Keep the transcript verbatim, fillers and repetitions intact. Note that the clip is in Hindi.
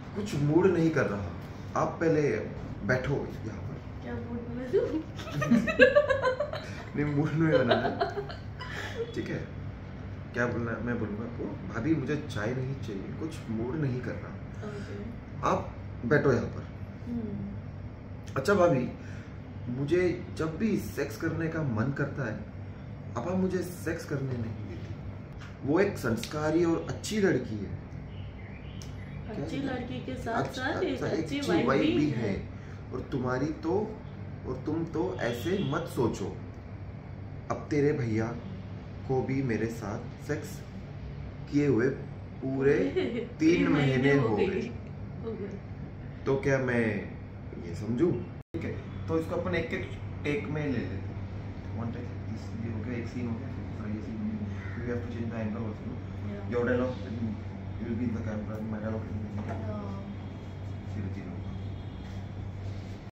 कुछ मूड नहीं कर रहा, आप पहले बैठो यहाँ पर। क्या मूड में दूं? नहीं मूड में बनाना, ठीक है? क्या बोलना मैं बोलूँगा आपको, भाभी मुझे चाय नहीं चाहिए, कुछ मूड नहीं कर रहा, okay. आप बैठो यहाँ पर। hmm. अच्छा भाभी, मुझे जब भी सेक्स करने का मन करता है, अब आप मुझे सेक्स करने नहीं देती। वो एक संस्कारी और अच्छी लड़की है, अच्छी लड़की के साथ अच्छा, साथ एक अच्छा, अच्छी एक वाइफ वाइफ भी भी है। है। और तुम्हारी तो और तुम तो ऐसे मत सोचो, अब तेरे भैया को भी मेरे साथ सेक्स किए हुए पूरे तीन महीने हो गए, तो क्या मैं ये समझूं? ठीक है, तो इसको अपन एक एक टेक में ले लेते हैं। वन टेक, इस ये हो गया, एक सीन हो गया, फिर दूसरा ये सीन हो गया। We have to change the angle also. Your dialogue will be in the camera, my dialogue